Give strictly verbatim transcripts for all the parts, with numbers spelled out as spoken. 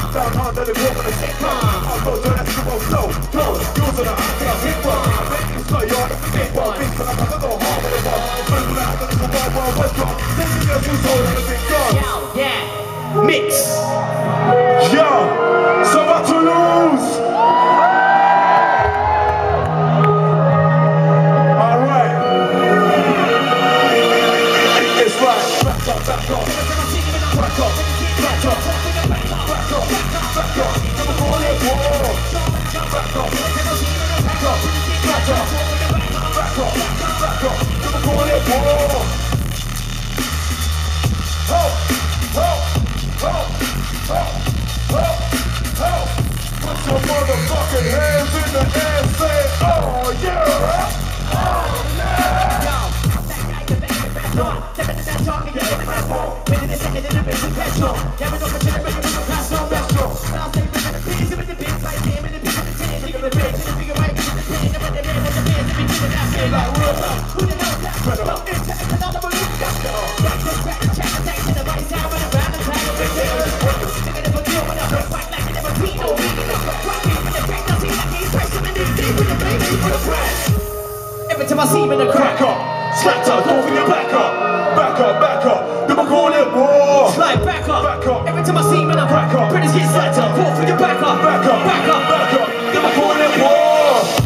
down hard, let it walk on the sick one. I'll go to that super flow, flow. Yours are the hot, yeah, hit one. It's not your big one, big one. I'm gonna go hard with it one. Bring it out, the little wild, wild west one. This is your two soul and a big gun. Yeah, mix. Yo, so what to lose? Alright. It's right. Back up, back up. Back up, back up. Back up, back up. Never call it war. Back up, back up. Back up, back up. Back up. Never call it war. Ho, ho, ho, ho, ho, ho. Put your motherfucking hands in the air, say, oh yeah. Oh yeah. Every time I see him in the Crack up, slapped up, go for your back up, back up, back up, never call it war. slide back up. Back up. Every time I see him in a Back up. British get slapped up. Call for your back up. Back up, Back up. back up, never call it war.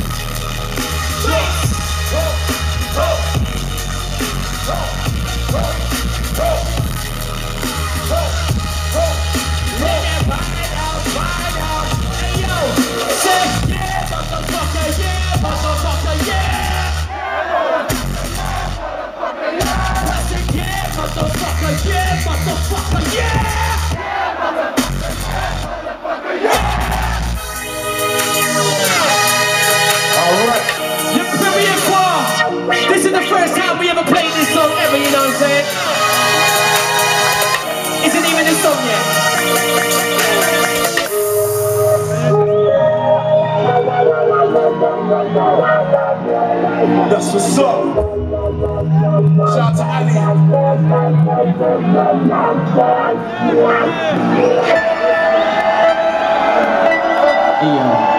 This is the first time we ever played this song ever, you know what I'm saying? Isn't even this song yet. That's what's up. Shout out to Ali. Yeah.